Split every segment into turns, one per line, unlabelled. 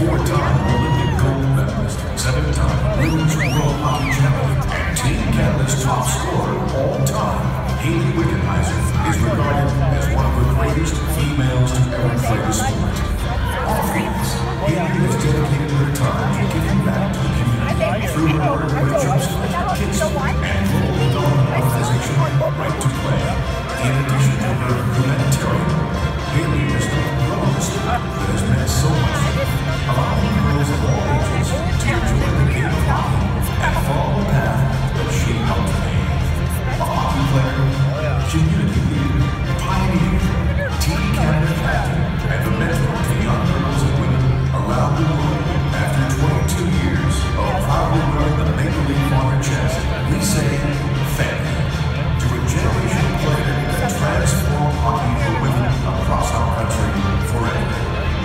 four-time Olympic gold medalist, seven-time Women's World Hockey Champion, and Team Canada's top scorer all time, Hayley Wickenheiser is regarded as one of the greatest females to ever play the sport. Often, Hayley has dedicated her time to giving back to the community through her work with Joseph, Kids, and Global Development Organization Right to Play. In addition to her humanitarian work, Hayley is the rose that has meant so much, allowing girls of all ages to enjoy the game of hockey and follow the path that she helped pave. A hockey player, community leader, pioneer, Team Canada captain, and a mentor to young girls and women around the world. After 22 years of proudly wearing the Maple Leaf on her chest, we say thank you to a generation player that transformed hockey for women across our country forever.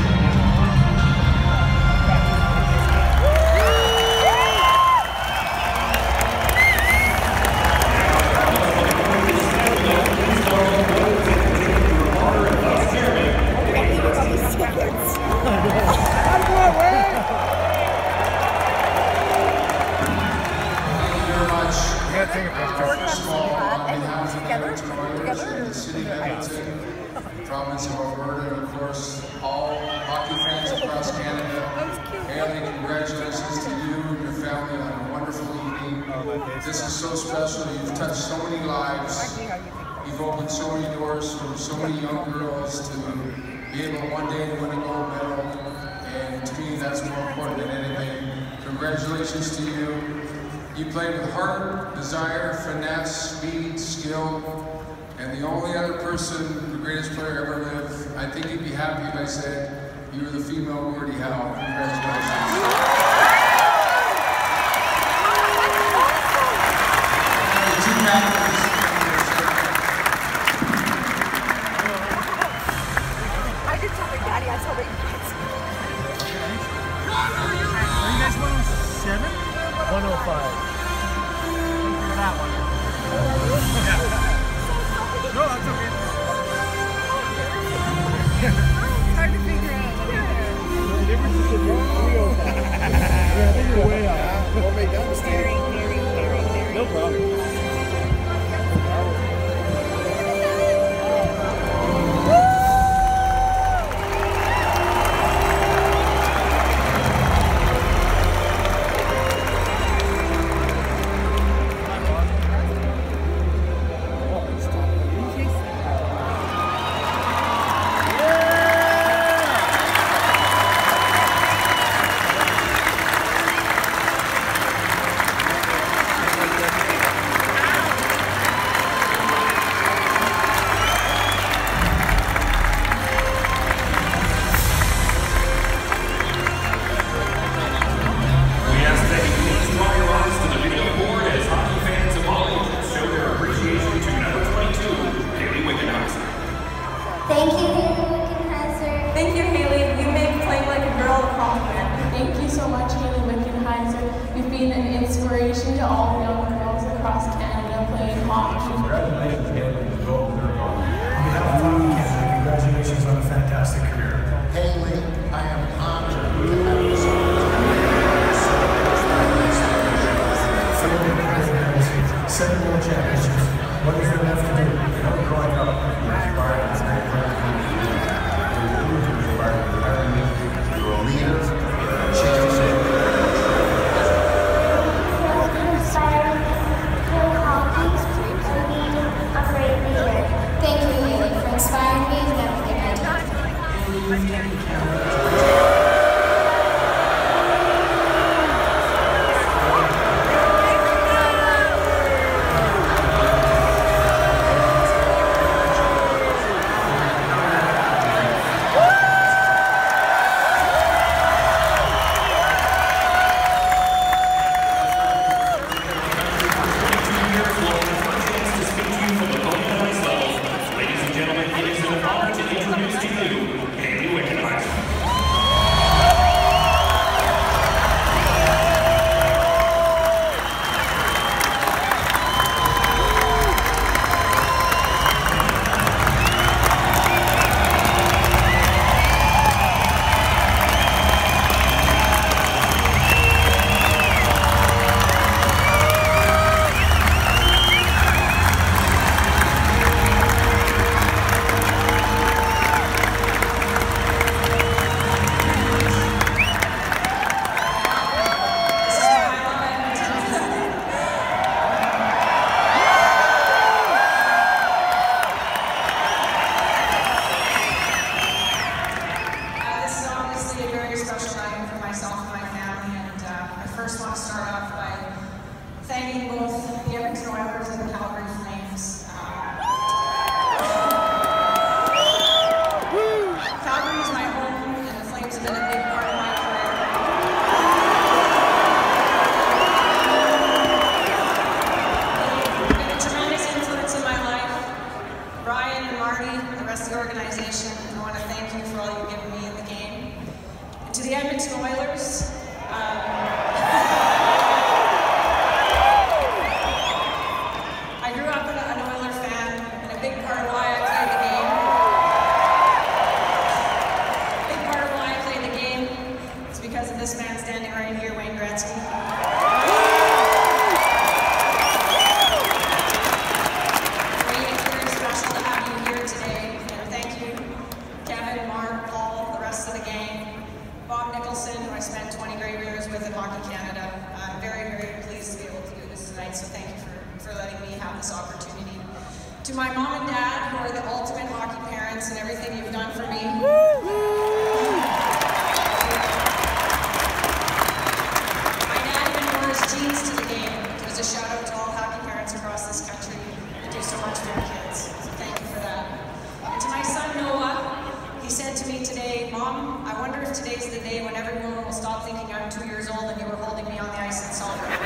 Province of Alberta, and of course, all hockey fans across Canada. Hayley, congratulations to you and your family on a wonderful evening. This is so special. You've touched so many lives. You've opened so many doors for so many young girls to be able one day to win a gold medal. And to me, that's more important than anything. Congratulations to you. You played with heart, desire, finesse, speed, skill. And the only other person, the greatest player ever lived, I think you'd be happy if I said you were the female Gordie Howe. Congratulations. The two captains.
I did tell my daddy, I told my kids.
Are you guys 107? 105. That one. Yeah. No, that's okay.
It's hard to figure out.
The difference is the 305. I think you're way off.
What made that mistake?
Very.
No problem.
first want to start off by thanking both the Edmonton Oilers and the Calgary Flames. Calgary is my home, and the Flames have been a big part of my career. They've been a tremendous influence in my life. Brian and Marty and the rest of the organization, I want to thank you for all you've given me in the game. And to the Edmonton Oilers, I grew up an Oiler fan, and a big part of why I played the game. A big part of why I played the game is because of this man standing right here, Wayne Gretzky. Wayne, it's very special to have you here today, and thank you, Kevin, Mark, Paul, the rest of the gang, Bob Nicholson, who I spent 20 great years with in Hockey Canada. I'm very, very pleased to be able to do this tonight, so thank you for letting me have this opportunity. To my mom and dad, who are the ultimate hockey parents and everything you've done for me. My dad even wore his jeans to the game. It was a shout out to all hockey parents across this country who do so much for their kids. So thank you for that. And to my son Noah, he said to me today, Mom, I wonder if today's the day when everyone will stop thinking I'm 2 years old and you were holding me on the ice in Salt Lake.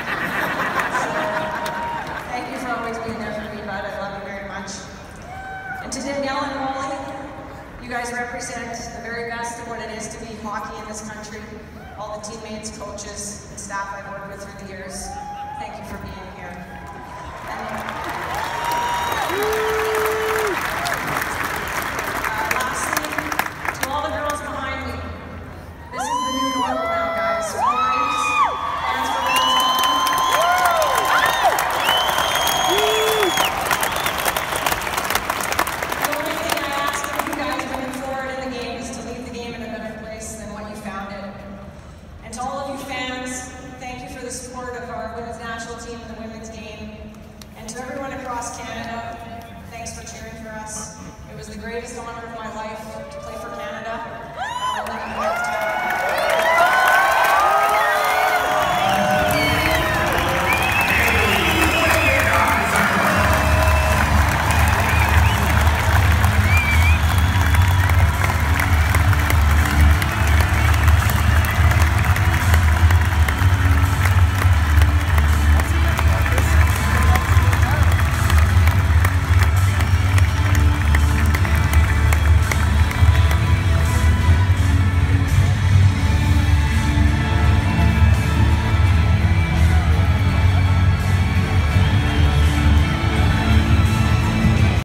Thank you for always being there for me, bud. I love you very much. And to Danielle and Wally, you guys represent the very best of what it is to be hockey in this country. All the teammates, coaches, and staff I've worked with through the years. Thank you for being here. Lastly, to all the girls behind me, this is the new normal now, guys. So please, hands for girls The only thing I ask of you guys moving forward in the game is to leave the game in a better place than what you found it. And to all of you fans, thank you for the support of our women's national team and the women's game. And to everyone across Canada, thanks for cheering for us. It was the greatest honor of my life to play for Canada.